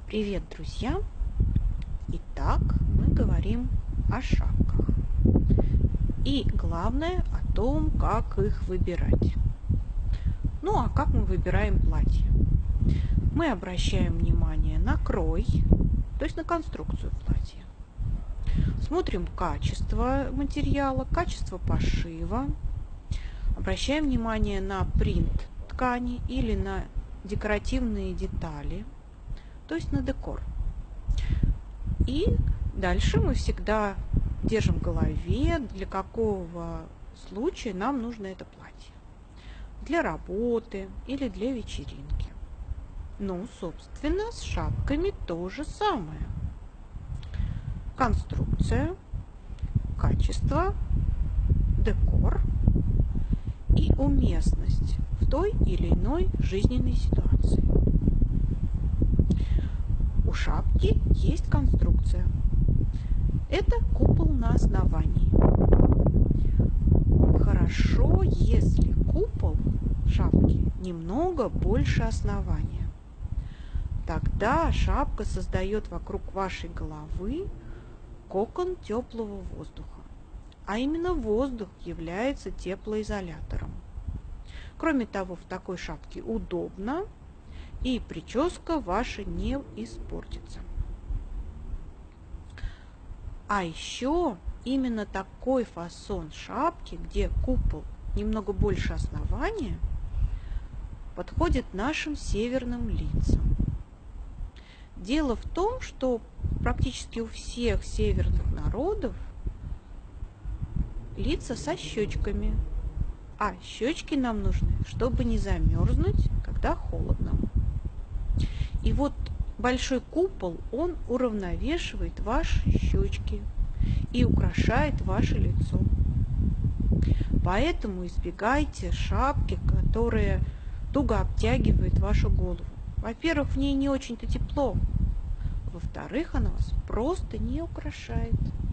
Привет, друзья! Итак, мы говорим о шапках. И главное о том, как их выбирать. Ну а как мы выбираем платье? Мы обращаем внимание на крой, то есть на конструкцию платья. Смотрим качество материала, качество пошива. Обращаем внимание на принт ткани или на декоративные детали, то есть на декор. И дальше мы всегда держим в голове, для какого случая нам нужно это платье. Для работы или для вечеринки. Ну, собственно, с шапками то же самое. Конструкция, качество, декор и уместность в той или иной жизненной ситуации. У шапки есть конструкция. Это купол на основании. Хорошо, если купол шапки немного больше основания. Тогда шапка создает вокруг вашей головы кокон теплого воздуха. А именно воздух является теплоизолятором. Кроме того, в такой шапке удобно, и прическа ваша не испортится. А еще именно такой фасон шапки, где купол немного больше основания, подходит нашим северным лицам. Дело в том, что практически у всех северных народов лица со щечками, а щечки нам нужны, чтобы не замерзнуть, когда холодно. И вот большой купол, он уравновешивает ваши щечки и украшает ваше лицо. Поэтому избегайте шапки, которая туго обтягивает вашу голову. Во-первых, в ней не очень-то тепло. Во-вторых, она вас просто не украшает.